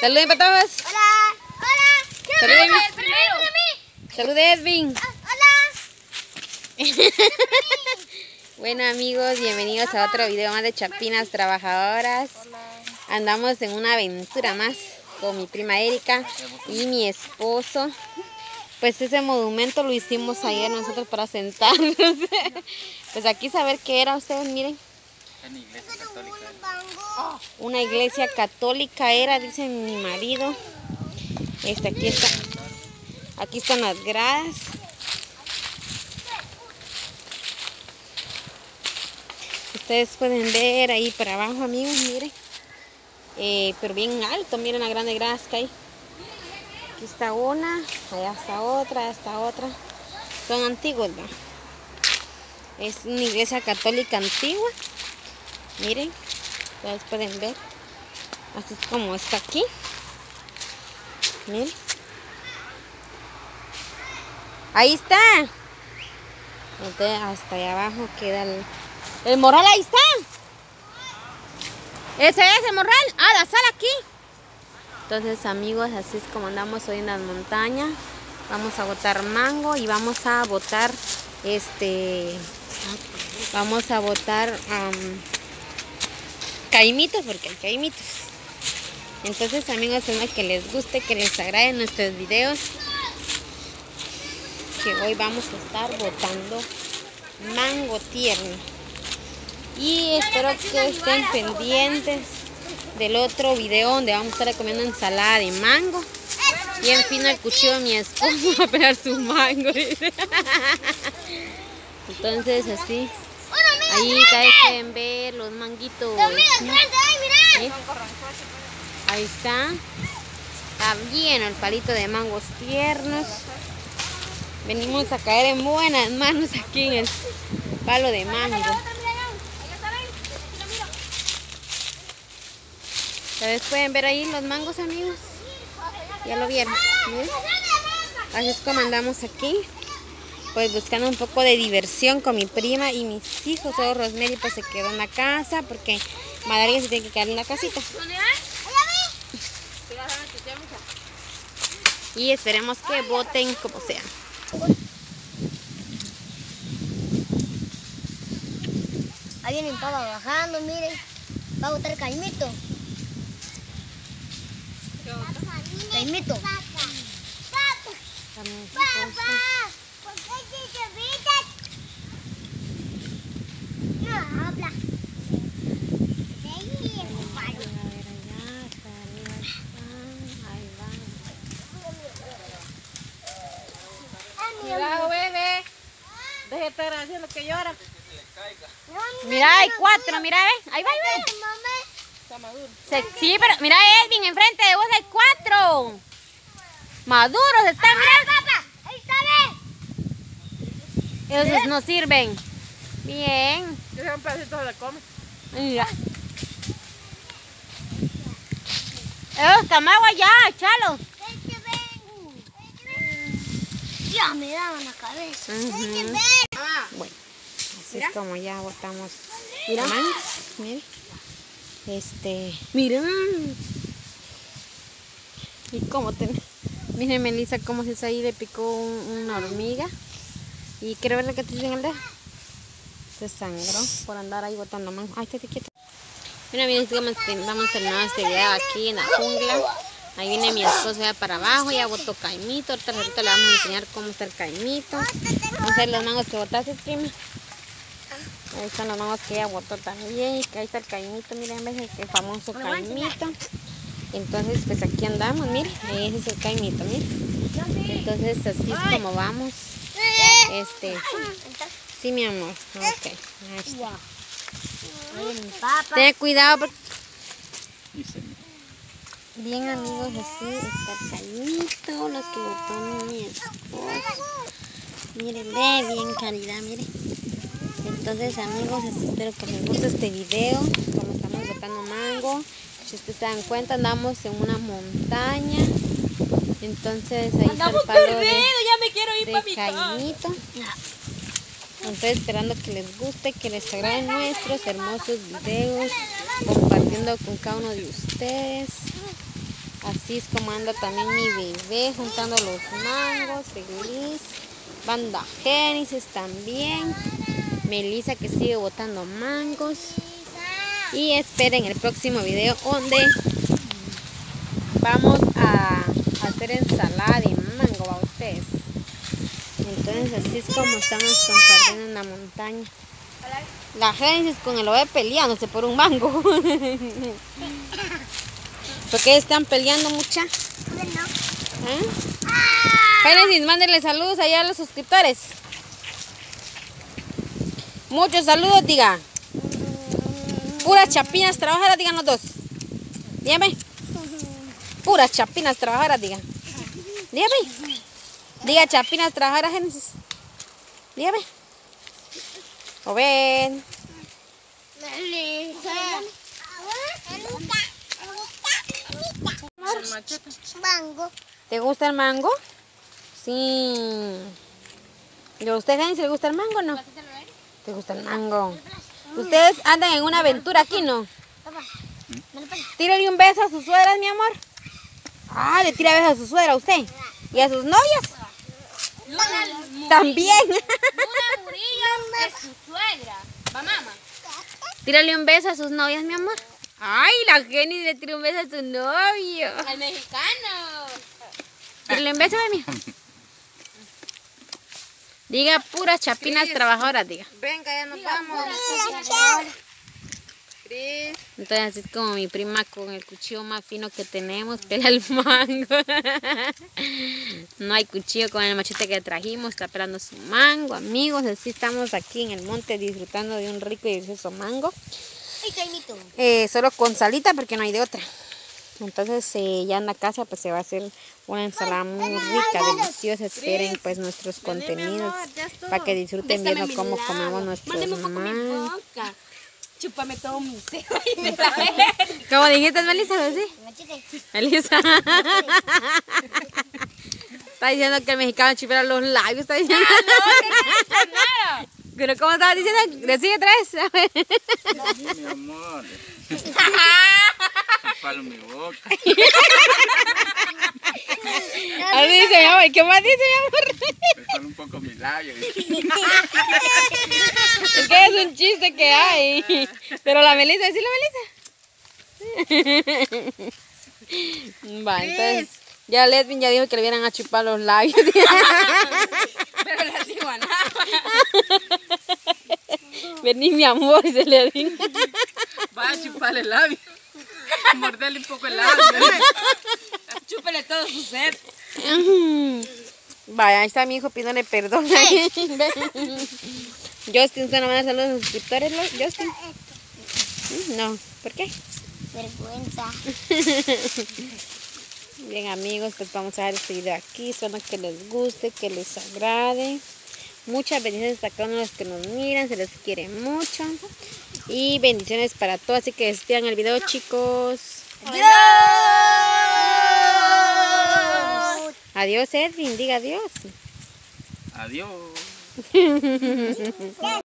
Saluden para todos. Hola. Hola. Saluden. Primero. Salude, Edwin. Hola. Bueno, amigos, bienvenidos a otro video más de Chapinas Trabajadoras. Andamos en una aventura más con mi prima Erika y mi esposo. Pues ese monumento lo hicimos ayer nosotros para sentarnos. Pues aquí saber qué era, ustedes miren. Una iglesia católica. Una iglesia católica era, dice mi marido. Aquí está. Aquí están las gradas. Ustedes pueden ver ahí para abajo, amigos, miren. Pero bien alto, miren la grande gradas que hay. Aquí está una, allá está otra, allá está otra. Son antiguos, ¿no? Es una iglesia católica antigua. Miren, ustedes pueden ver. Así es como está aquí. Miren. Ahí está. Entonces, hasta allá abajo queda el morral, ahí está. Ese es el morral. Ah, la sala aquí. Entonces, amigos, así es como andamos hoy en las montañas. Vamos a botar mango y vamos a botar vamos a botar caimitos, porque hay caimitos. Entonces, amigos, espero que les guste, que les agrade nuestros videos. Que hoy vamos a estar botando mango tierno. Y espero que estén pendientes del otro video donde vamos a estar comiendo ensalada de mango. Y en fin, el cuchillo de mi esposo va a pegar su mango. Entonces así. Ahí pueden ver los manguitos. ¿Sí? Ahí está. Está lleno el palito de mangos tiernos. Venimos a caer en buenas manos aquí en el palo de mango. Ustedes pueden ver ahí los mangos, amigos. Ya lo vieron. ¿Miren? Así es como andamos aquí. Pues buscando un poco de diversión con mi prima y mis hijos. Solo Rosemary pues se quedó en la casa porque Madrid se tiene que quedar en la casita. Y esperemos que voten como sea. Ahí viene mi papá bajando, miren. Va a botar caimito. Caimito. Papá, ¿por qué te gritas? No, habla. Cuidado, bebé. Deje de estar haciendo que llora. Mira, hay 4, mira, ahí va, ve. Está maduro. Sí, pero mira, Edwin, enfrente de vos hay 4. Maduros están, mira. Papá, ahí está, ve. Esos no sirven. Bien. Ese un pedacito se le come. Mira. Esos camagos ya, chalo. Ya me daban la cabeza. Bueno, así es como ya botamos. Mira, mire. Miren. Y cómo miren, Melissa, cómo se ahí le picó una hormiga. Y quiero ver lo que te dicen el dedo. Se sangró por andar ahí botando mango. Ay, estate quieto. Mira, miren, vamos terminando este video aquí en la jungla. Ahí viene mi esposo ya para abajo, ya botó caimito. Ahorita le vamos a enseñar cómo está el caimito. Vamos a ver los mangos que botaste, prima. Ahí están los mangos que ella botó también. Y ahí está el caimito, miren, ves el famoso caimito. Entonces, pues aquí andamos, miren. Ese es el caimito, miren. Entonces, así es como vamos. Sí, mi amor. Ok. Ahí está. Ten cuidado porque... Bien, amigos, así está el caimito, los que botó mi esposo. Miren, ve bien calidad, miren. Entonces, amigos, espero que les guste este video, como estamos botando mango. Si ustedes se dan cuenta, andamos en una montaña. Entonces, ahí está el palo de caimito. Entonces, esperando que les guste, que les agraden nuestros hermosos videos, compartiendo con cada uno de ustedes. Así es como anda también mi bebé, juntando los mangos, feliz. Banda Génesis también. Melissa que sigue botando mangos. Y esperen el próximo video donde vamos a hacer ensalada de mango a ustedes. Entonces así es como estamos compartiendo en la montaña. La Génesis con el bebé peleándose por un mango. ¿Por qué están peleando mucha? ¿Eh? Génesis, mándenle saludos allá a los suscriptores. Muchos saludos, diga. Puras chapinas trabajadoras, digan los dos. Dígame. Puras chapinas trabajadoras, diga. Dígame. Diga chapinas trabajadoras, Génesis. Dígame. ¿O ven? El machete. Mango. ¿Te gusta el mango? Sí. ¿Y a usted, Génesis, le gusta el mango o no? ¿Te gusta el mango? Ustedes andan en una aventura aquí, ¿no? Papá, me lo pones. Tírale un beso a sus suegras, mi amor. Ah, le tira besos a su suegra a usted. ¿Y a sus novias? También. Luna Murillo es su suegra. Va, mamá. Tírale un beso a sus novias, mi amor. Ay, la Génesis le tira un beso a su novio. Al mexicano. Tírale un beso, mami. Diga puras chapinas trabajadoras, diga. Venga, ya nos vamos. Entonces así es como mi prima con el cuchillo más fino que tenemos pela el mango. No hay cuchillo con el machete que trajimos, está pelando su mango, amigos. Así estamos aquí en el monte disfrutando de un rico y delicioso mango. Ay, Jaimito. Solo con salita porque no hay de otra. Entonces ya en la casa pues se va a hacer una ensalada muy rica, deliciosa. Esperen pues nuestros contenidos para que disfruten viendo cómo comemos nuestros mangos. Chúpame todo mi seno. ¿Cómo dijiste, Melissa? ¿Sí? Machete. Melissa. Está diciendo que el mexicano chipera los labios. Está diciendo. Nada. Pero ¿cómo estabas diciendo? Decide otra vez. Sí, mi amor. Palo mi boca. Así dice mi amor. ¿Qué más dice mi amor? Me sale un poco mi labio. Es que es un chiste que hay. Pero la Melissa, ¿sí la Melissa? Va, entonces. Ya Lesbin ya dijo que le vieran a chupar los labios. Pero la ciguanaba. Vení, mi amor, se le dijo. Va a chuparle el labio. Morderle un poco el labio. Chúpele todo su ser. Vaya, ahí está mi hijo pidiéndole perdón. Justin, ¿usted no van a saludos a los suscriptores, Justin? No, ¿por qué? Vergüenza. Bien, amigos, pues vamos a dejar este video aquí. Solo que les guste, que les agrade. Muchas bendiciones para cada uno de los que nos miran. Se les quiere mucho. Y bendiciones para todos. Así que despidan el video, chicos. ¡Adiós! Adiós, Edwin. Diga adiós. Adiós.